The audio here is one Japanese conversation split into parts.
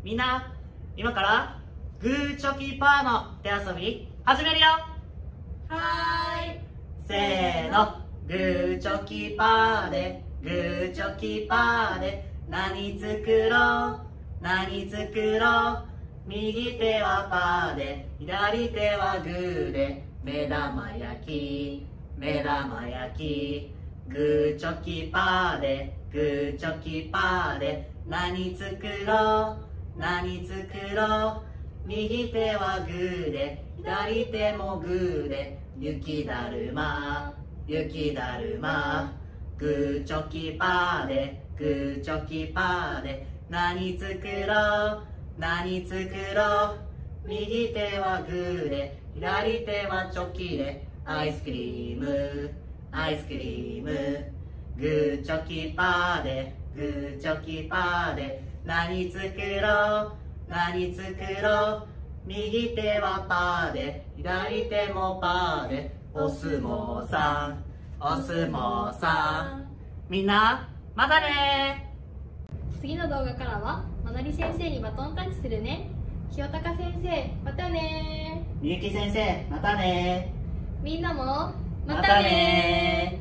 みんな、今からグーチョキパーの手遊び始めるよ。 はーい。 せーの、グーチョキパーでグーチョキパーで何作ろう何作ろう。右手はパーで左手はグーで目玉焼き目玉焼き。グーチョキパーでグーチョキパーで何作ろう何作ろう。右手はグーで左手もグーで雪だるま雪だるま。グーチョキパーでグーチョキパーで何作ろう何作ろう。右手はグーで左手はチョキでアイスクリームアイスクリーム。グーチョキパーでグーチョキパーで何作ろう何作ろう。右手はパーで左手もパーでお相撲さんお相撲さん。みんなまたね。 次の動画からはまなり先生にバトンタッチするね。清高先生またね。 みゆき先生またね。 みんなもままたたね。 ね。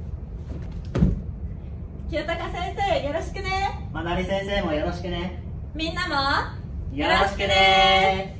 清高先生よろしくね。 まなり先生もよろしくね。 みんなもよろしくね。